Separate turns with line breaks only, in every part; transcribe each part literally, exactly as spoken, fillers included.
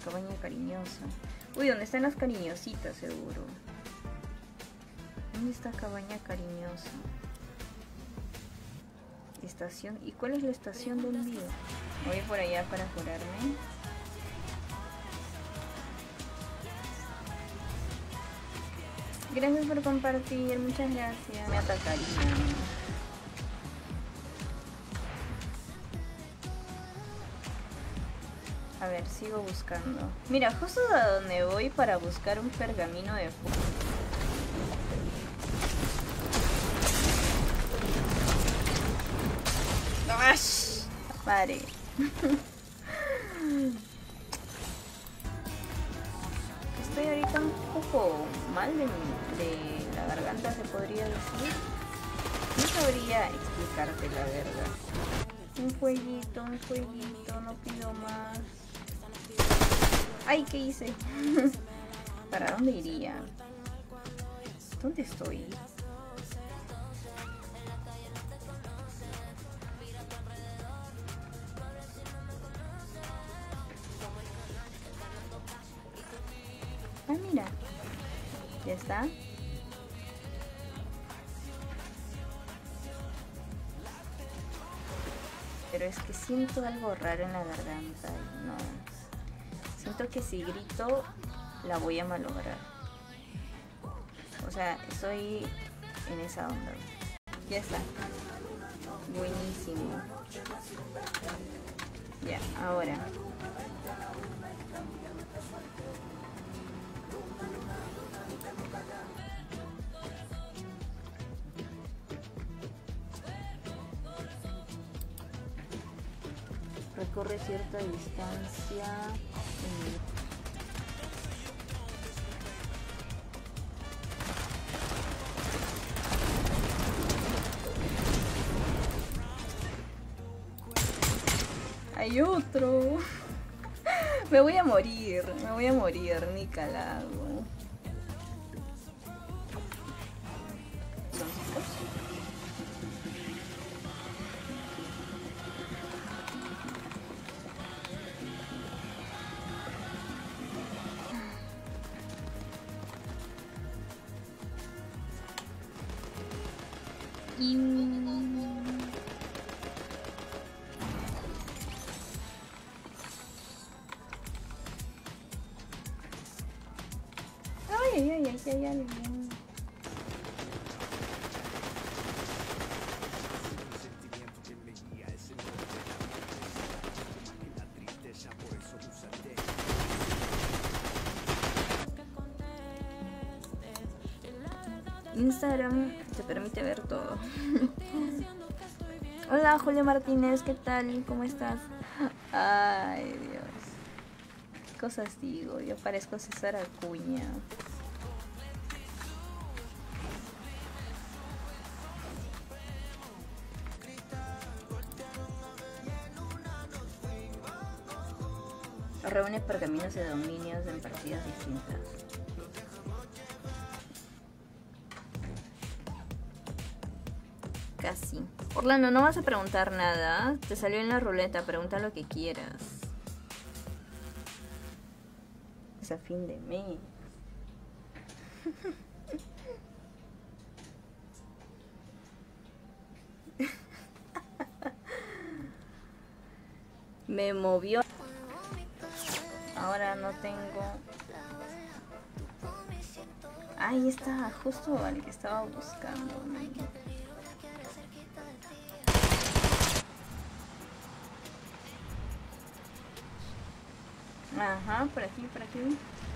cabaña cariñosa. Uy, ¿dónde están las cariñositas seguro? ¿Dónde está cabaña cariñosa? Estación. ¿Y cuál es la estación de envío? Voy por allá para curarme. Gracias por compartir, muchas gracias. Me atacaría. A ver, sigo buscando. Mira, justo a donde voy para buscar un pergamino de fuego. ¡Ash! Pare. Estoy ahorita un poco mal de, de la garganta, se podría decir. No sabría explicarte la verdad. Un fueguito, un fueguito, no pido más. Ay, ¿qué hice? ¿Para dónde iría? ¿Dónde estoy? Ah, mira. Ya está. Pero es que siento algo raro en la garganta y no. Siento que si grito la voy a malograr. O sea, estoy en esa onda. Ya está. Buenísimo. Ya, ahora. Recorre cierta distancia. Hay otro. Me voy a morir, me voy a morir, ni calado. Y... Ay, ay, ay, aquí hay alguien. Instagram te permite ver todo. Hola Julio Martínez, ¿qué tal? ¿Cómo estás? Ay, Dios. ¿Qué cosas digo? Yo parezco César Acuña. Reúne pergaminos de dominios en partidas distintas. Casi. Orlando, no vas a preguntar nada. Te salió en la ruleta, pregunta lo que quieras. Es a fin de mes. Me movió. Ahora no tengo. Ahí está, justo al que estaba buscando. Ajá, por aquí, por aquí.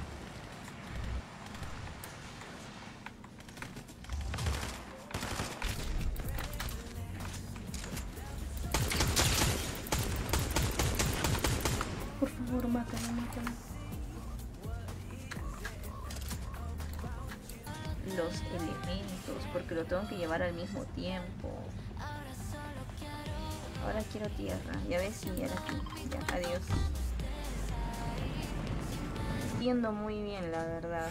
Por favor, mátalo, mátalo. Los elementos, porque lo tengo que llevar al mismo tiempo. Ahora quiero tierra. Ya ves, si era aquí. Ya, adiós. Entiendo muy bien, la verdad.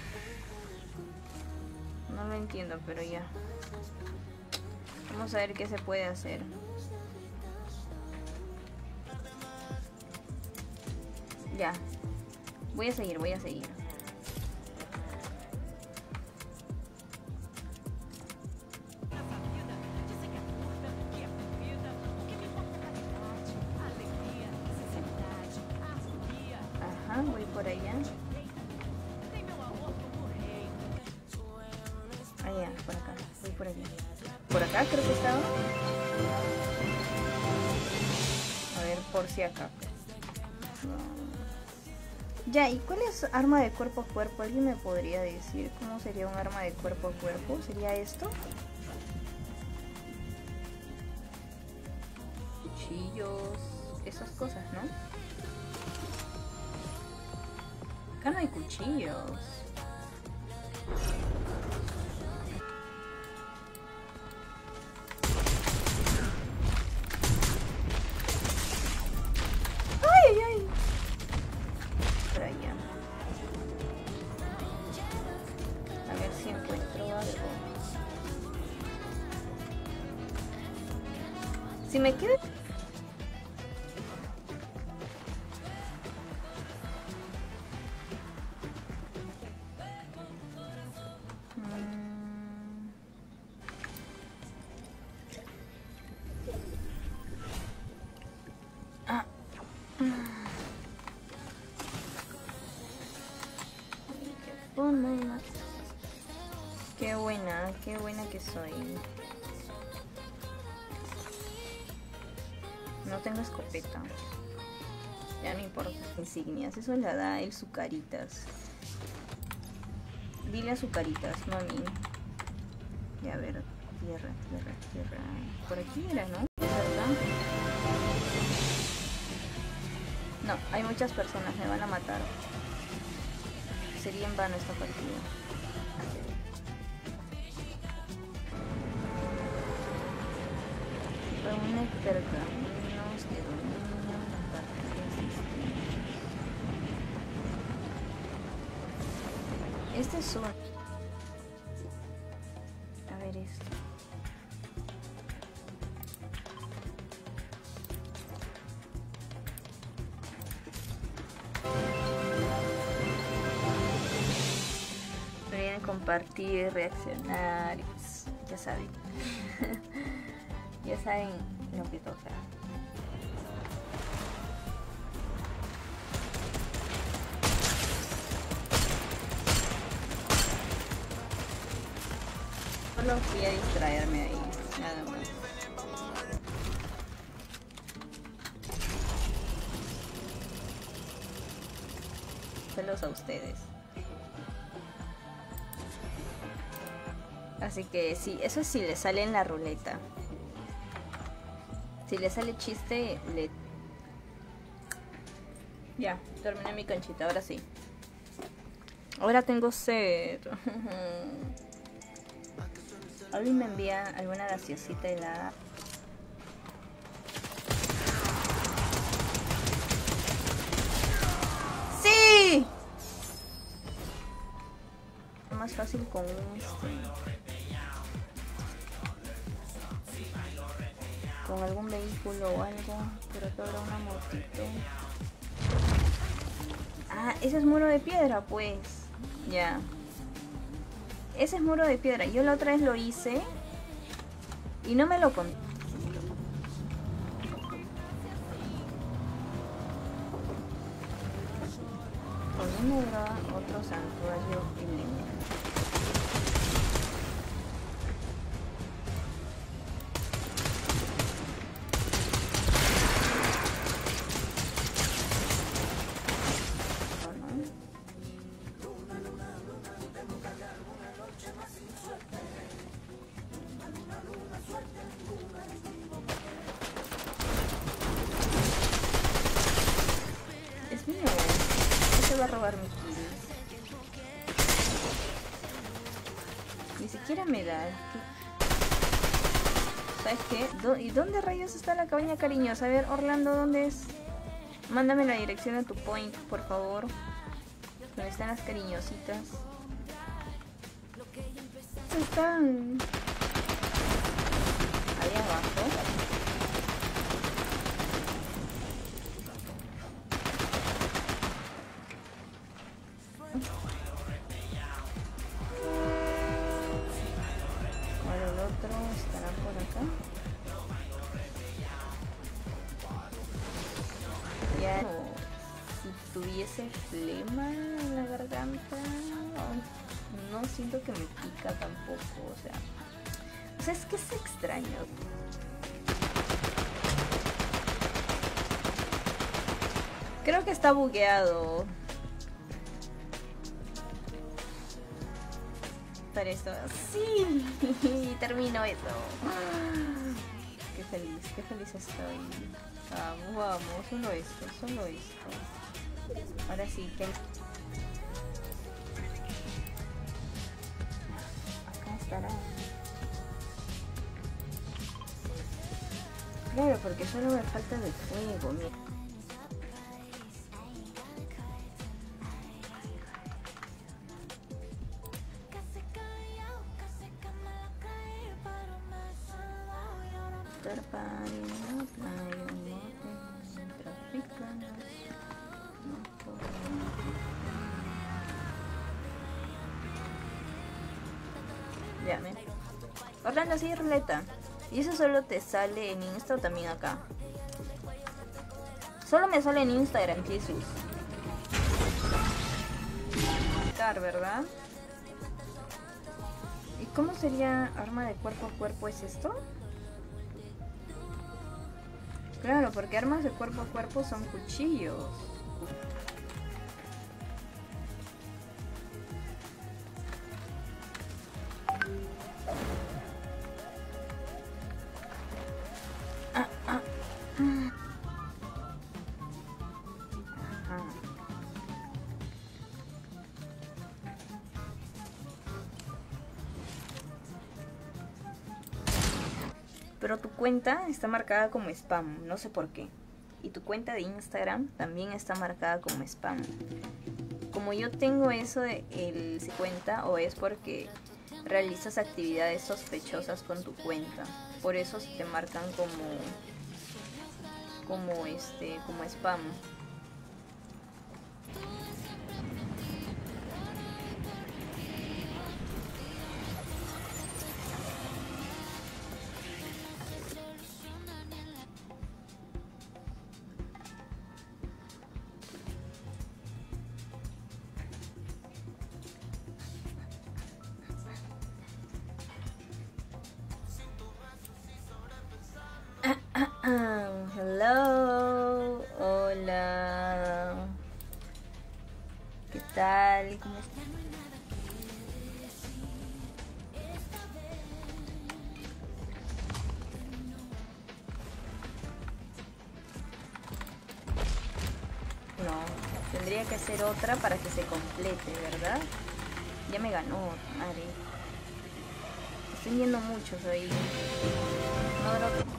No lo entiendo, pero ya. Vamos a ver qué se puede hacer. Ya. Voy a seguir, voy a seguir. Ajá, voy por allá. Allá, por acá, voy por allá. Por acá creo que estaba. A ver, por si acá. No. Ya, ¿y cuál es arma de cuerpo a cuerpo? ¿Alguien me podría decir cómo sería un arma de cuerpo a cuerpo? ¿Sería esto? Cuchillos, esas cosas, ¿no? Acá no hay cuchillos. ¡Ay, ay, ay! Por allá. A ver si encuentro algo. Si me queda... Qué buena, qué buena que soy. No tengo escopeta. Ya no importa. Insignias, eso le da el Zucaritas. Dile a Zucaritas, no a mí. Y a ver, tierra, tierra, tierra. Por aquí era, ¿no? ¿Verdad? No, hay muchas personas, me van a matar. Sería en vano esta partida. Reúne pergaminos que dominan la partida existente. Este es un... A ver esto. Compartir, reaccionar, ya saben. Ya saben lo que toca. Solo fui a distraerme ahí, nada más. Celos a ustedes. Así que sí, eso sí le sale en la ruleta. Si le sale chiste, le... Ya, terminé mi canchita, ahora sí. Ahora tengo sed. ¿Alguien me envía alguna gaseosita helada? ¡Sí! Es más fácil con un... con algún vehículo o algo, pero todo era una motito. Ah, ese es muro de piedra, pues. Ya. Ese es muro de piedra. Yo la otra vez lo hice y no me lo conté. Con una droga, otro santuario y leña. Va a robar mi kill. Ni siquiera me da. ¿Sabes qué? ¿Dó- ¿Y dónde rayos está la cabaña cariñosa? A ver, Orlando, ¿dónde es? Mándame la dirección de tu point, por favor. ¿Dónde están las cariñositas? Están ahí abajo. Ahora el otro estará por acá. Ya no, si tuviese flema en la garganta, no, no siento que me pica tampoco, o sea, o sea, es que es extraño. Creo que está bugueado. Para esto, sí, termino eso. Qué feliz, qué feliz estoy. Vamos, vamos, solo esto, solo esto. Ahora sí, que acá estará. Claro, porque solo me falta de fuego, mira. Ya, me. Orlando, sí, ruleta. Y eso solo te sale en Insta o también acá. Solo me sale en Instagram, Jesús. ¿Verdad? ¿Y cómo sería arma de cuerpo a cuerpo? ¿Es esto? Claro, porque armas de cuerpo a cuerpo son cuchillos. Ah, ah. Ajá. Pero tu cuenta está marcada como spam, no sé por qué. Y tu cuenta de Instagram también está marcada como spam. Como yo tengo eso de el cuenta, o es porque realizas actividades sospechosas con tu cuenta. Por eso se te marcan como como este, como spam. Hello, hola, ¿qué tal? ¿Cómo estás? No, tendría que hacer otra para que se complete, ¿verdad? Ya me ganó, madre. Estoy viendo muchos ahí. No, no.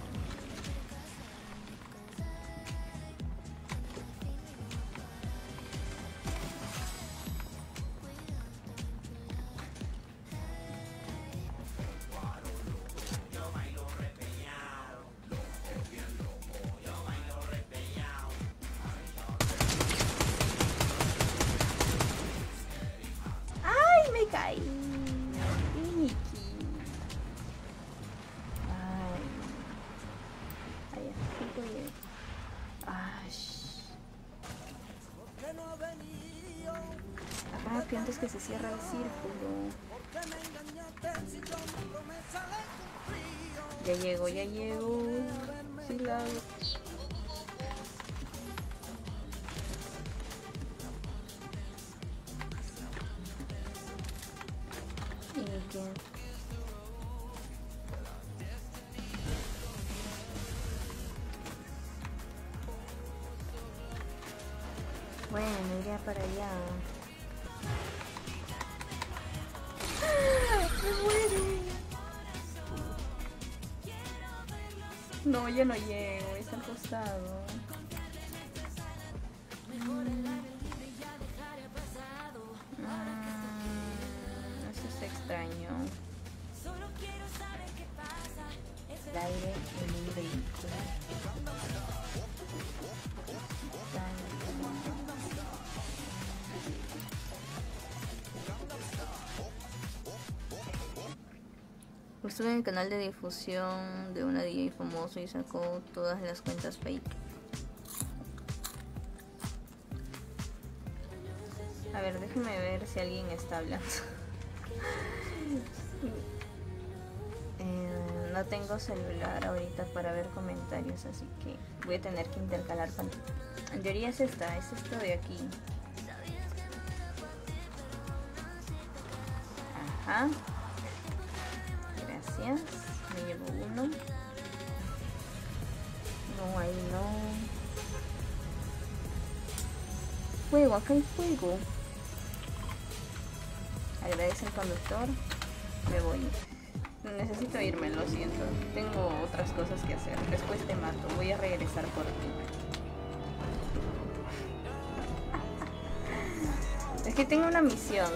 Me caí. Miki. Ay. Ay, así voy. Ay. Ah, que antes que se cierra el círculo. Ya llego, ya llego. Sí, la hago. Bueno, iría para allá. ¡Me muere! No, yo no llego, está al costado. Mm. Mm, eso es extraño. El aire en un vehículo. Estuve en el canal de difusión de una D J famoso y sacó todas las cuentas fake. A ver, déjeme ver si alguien está hablando. eh, no tengo celular ahorita para ver comentarios, así que voy a tener que intercalar pantalla. En teoría es esta, es esto de aquí. Ajá. Gracias. Me llevo uno. No, ahí no. Fuego, acá hay fuego. Agradece al conductor. Me voy. Necesito irme, lo siento. Tengo otras cosas que hacer. Después te mato. Voy a regresar por ti. Es que tengo una misión.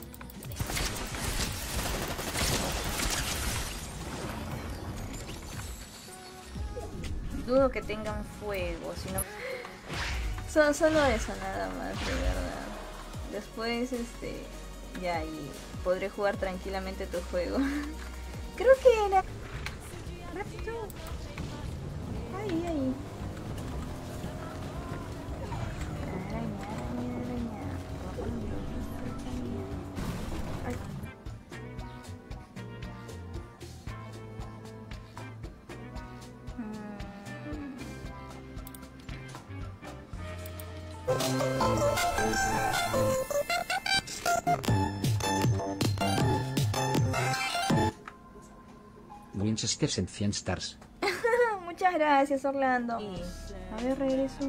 Dudo que tengan fuego, sino so, solo eso nada más, de verdad. Después, este, ya y podré jugar tranquilamente tu juego. Creo que era rápido. Ay, ay. Araña, araña, araña. Ay.
Winchester en cien stars.
Muchas gracias, Orlando. Y, a ver, regreso.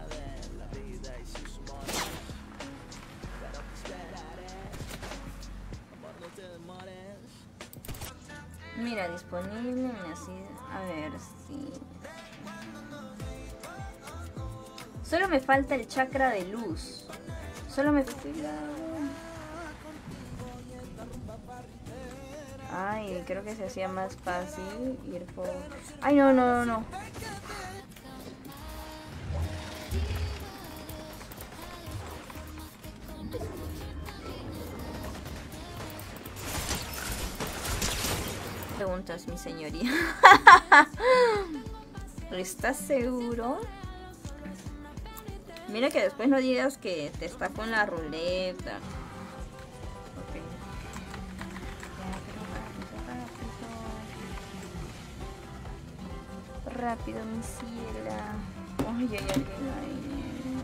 Mira, disponible, así. A ver si. Solo me falta el chakra de luz. Solo me falta. Ay, creo que se hacía más fácil ir por... Ay, no, no, no, no. Preguntas, mi señoría. ¿Estás seguro? Mira que después no digas que te está con la ruleta. Rápido, mi ciela. Uy, hay alguien ahí.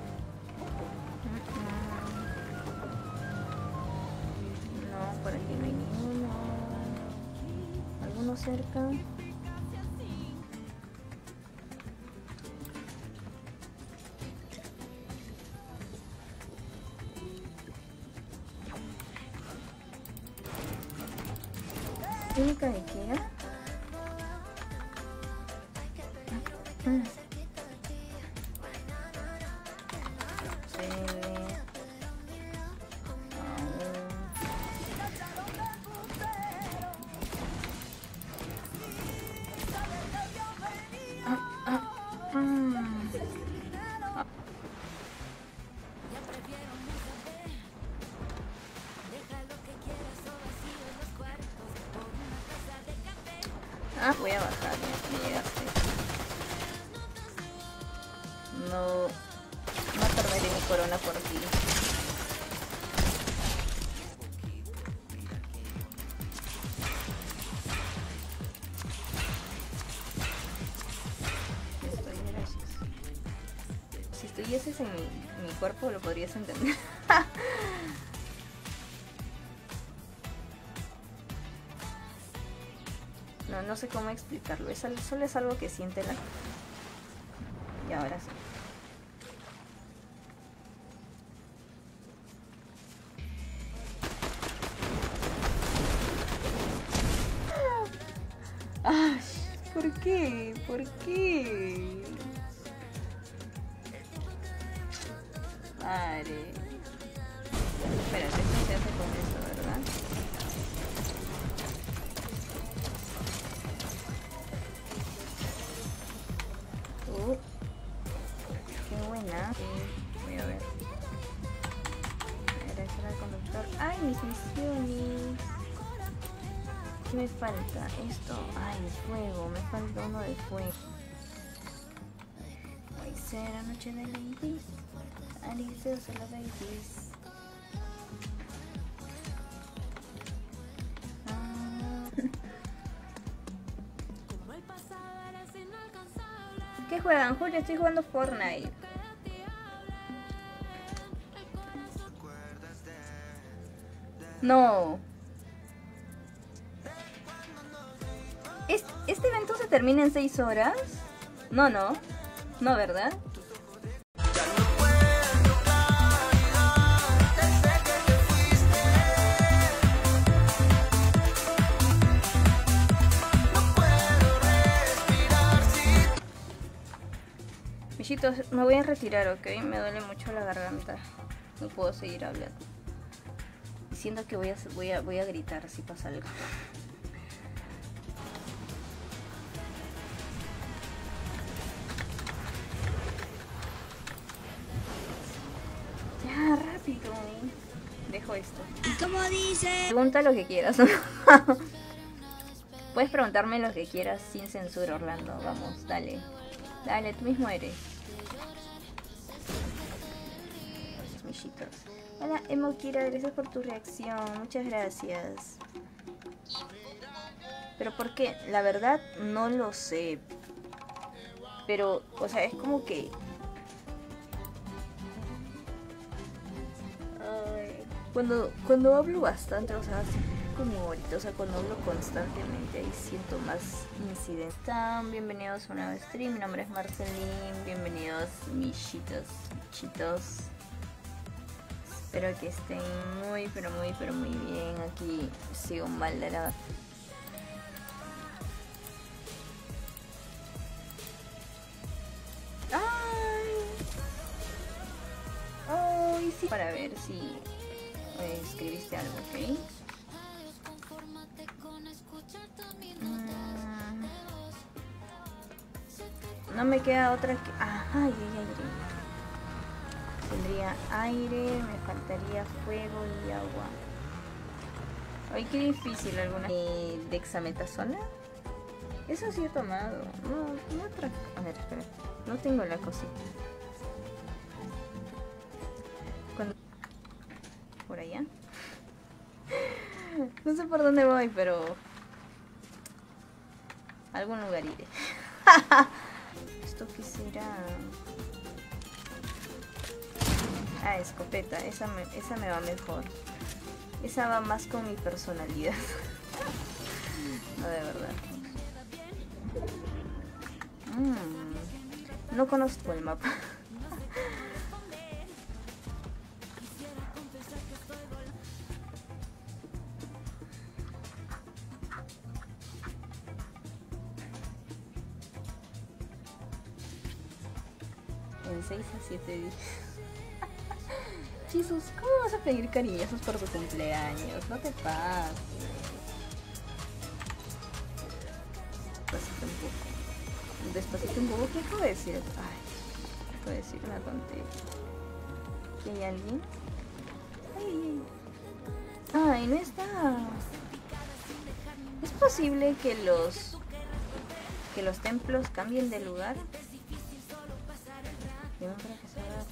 No, por aquí no hay ninguno. ¿Alguno cerca? ¿Única de qué era? Mm. Ah, voy a bajar, me llegaste. No, no perderé mi corona por ti. Estoy, gracias. Si estuvieses en mi, en mi cuerpo lo podrías entender. No, no sé cómo explicarlo. Es, solo es algo que siente la... Y ahora sí. Ay, ¿por qué? ¿Por qué? Madre. Espérate, esto se hace con eso, ¿verdad? Uh, qué buena. Sí, voy a ver. Agradecer al conductor. Ay, mis misiones. ¿Qué me falta? Esto. Ay, de fuego. Me falta uno de fuego. Hoy será noche de ladies. Aliceos a la babies. Ah. ¿Qué juegan? Julio, estoy jugando Fortnite. No. ¿Este, ¿Este evento se termina en seis horas? No, no. No, ¿verdad? Michitos, me voy a retirar, ¿ok? Me duele mucho la garganta. No puedo seguir hablando. Siento que voy a, voy a, voy a gritar si pasa algo. Ya, rápido. Dejo esto.
Y como dice...
Pregunta lo que quieras. Puedes preguntarme lo que quieras sin censura, Orlando. Vamos, dale. Dale, tú mismo eres. Michitos. Hola, Emo Kira, gracias por tu reacción. Muchas gracias. Pero ¿por qué? La verdad no lo sé. Pero, o sea, es como que... Ay, cuando, cuando hablo bastante, o sea, así como ahorita, o sea, cuando hablo constantemente, ahí siento más incidentes. Bienvenidos a un nuevo stream, mi nombre es Marceline. Bienvenidos, michitos, michitos. Espero que estén muy, pero muy, pero muy bien. Aquí sigo mal de la... ¡Ay! ¡Ay, sí! Para ver si eh, escribiste algo, ¿ok? Mm, no me queda otra que... ¡Ajá! ¡Ay, ay, ay! Tendría aire, me faltaría fuego y agua. Ay, qué difícil alguna. Eh, ¿Dexametasona? Eso sí he tomado. No, no otra. A ver, espera. No tengo la cosita. Cuando... Por allá. No sé por dónde voy, pero... a algún lugar iré. ¿Esto qué será? Ah, escopeta, esa me, esa me va mejor. Esa va más con mi personalidad. No, de verdad. Mm, no conozco el mapa. En seis a siete días. Jesús, ¿cómo vas a pedir cariñosos por tu cumpleaños? No te pases. Despacito un poco. Despacito un poco. ¿Qué acabo de decir? Ay, acabo de decir una tontería. ¿Que hay alguien? Ay, ay, no está. ¿Es posible que los que los templos cambien de lugar? Yo no creo que se haga.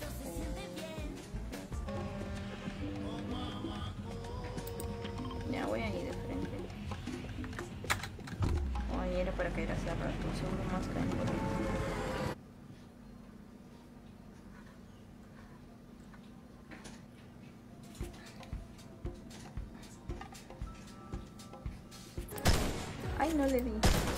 Ya voy ahí de frente. Ay, era para caer hace rato, seguro más caen por ahí. Ay, no le di.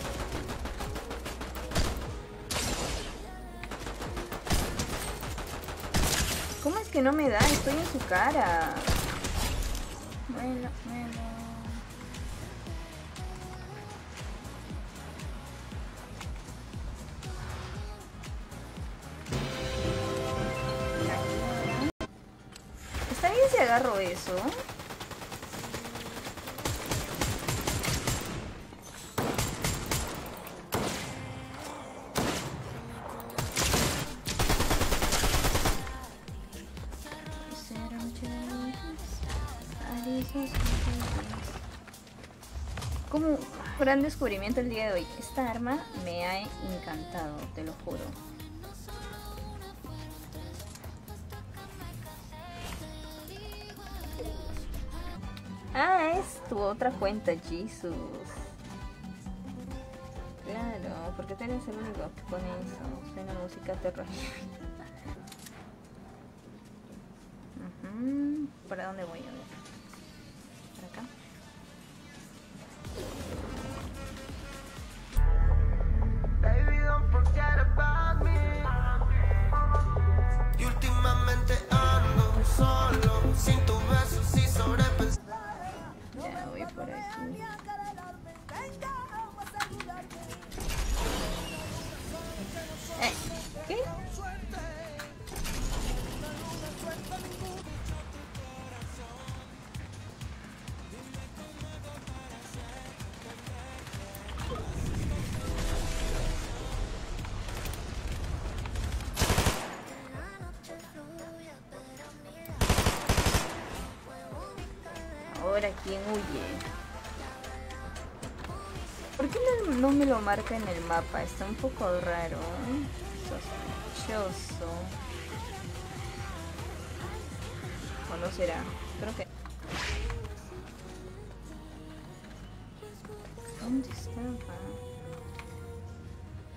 ¿Cómo es que no me da? Estoy en su cara. Bueno, bueno. ¿Está bien si agarro eso? Como un gran descubrimiento el día de hoy. Esta arma me ha encantado, te lo juro. Ah, es tu otra cuenta, Jesus. Claro, porque tú eres el único que pone eso. Suena música terrible. Uh-huh. ¿Para dónde voy a ver? ¿Para acá?
Baby, don't forget about me. Y últimamente ando solo, sin tus besos y sobrepensar.
Ya voy por aquí. Eh, ¿qué? Ahora, ¿quién huye? ¿Por qué no, no me lo marca en el mapa? Está un poco raro. Sospechoso. ¿O no será? Creo que... ¿Dónde estaba?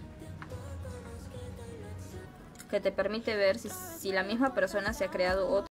Que te permite ver si, si la misma persona se ha creado otro.